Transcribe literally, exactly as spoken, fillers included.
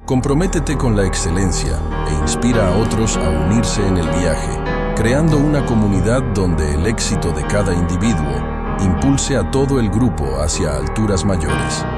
Comprométete con la excelencia e inspira a otros a unirse en el viaje, creando una comunidad donde el éxito de cada individuo impulse a todo el grupo hacia alturas mayores.